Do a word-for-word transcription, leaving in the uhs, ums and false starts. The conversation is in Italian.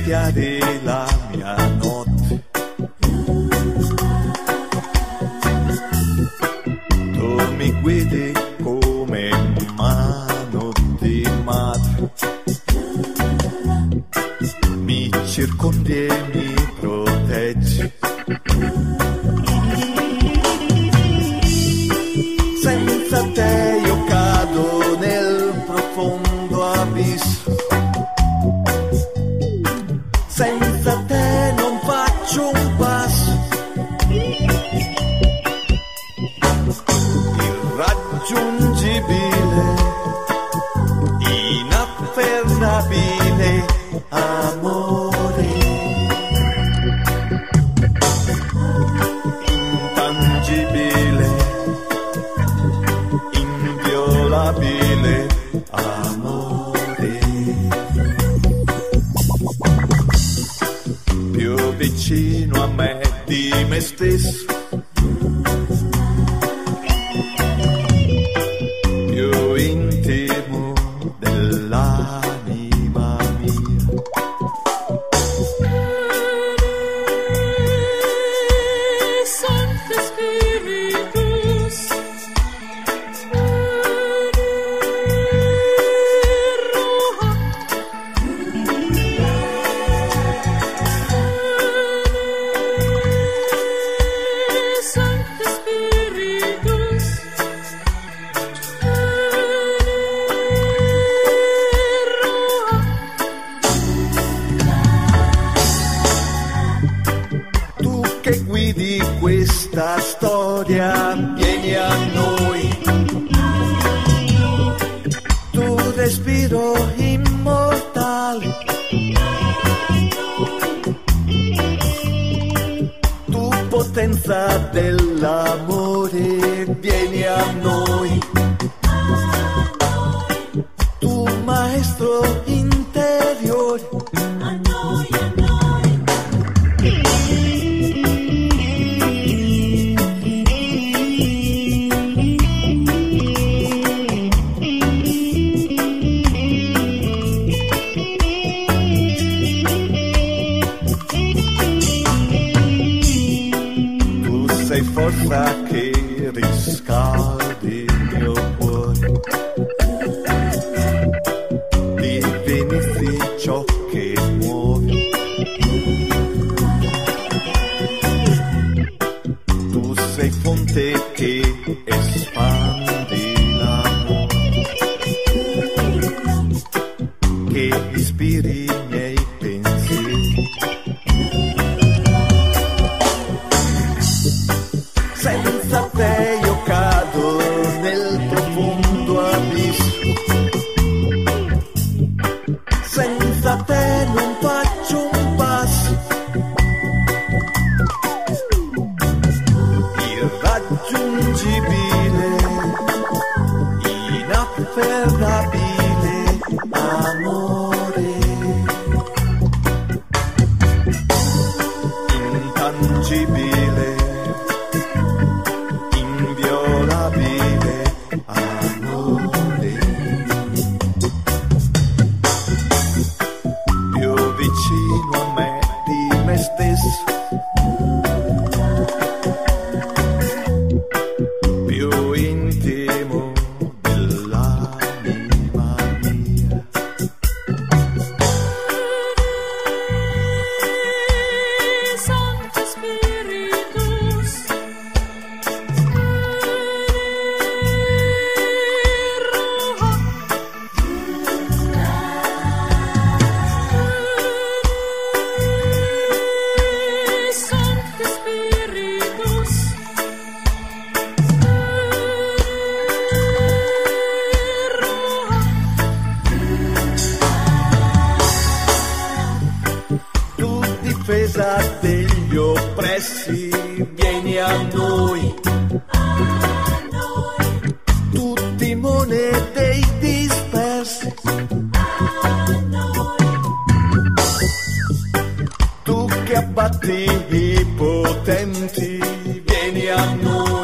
rischiare la mia notte. Tu mi guidi come mano di madre, mi circondi e mi proteggi. Senza te io cado nel profondo abisso, senza te non faccio un passo. Irraggiungibile, inafferrabile amore, intangibile, inviolabile amore, più vicino a me di me stesso, più intimo dell'anima mia. Sancte Spiritus, Sancte Spiritus, Tu che guidi questa storia, vieni a noi. Tu respiro immortale, tu potenza dell'amore, vieni a noi. Tu maestro interiore, tu sei forza che riscaldi il mio cuore, divenisti ciò che muovi. Tu sei fonte che espandi l'amore, che ispiri i miei pensieri. Senza te io cado nel profondo abisso, senza te non faccio un passo. Irraggiungibile, inafferrabile amore, intangibile, inviolabile amore, più vicino a me di me stesso, più intimo dell'anima mia. Sancte Spiritus, Sancte Spiritus, Tu difesa degli oppressi, vieni a noi. Tu timone dei dispersi, tu che abbatti i potenti, vieni a noi.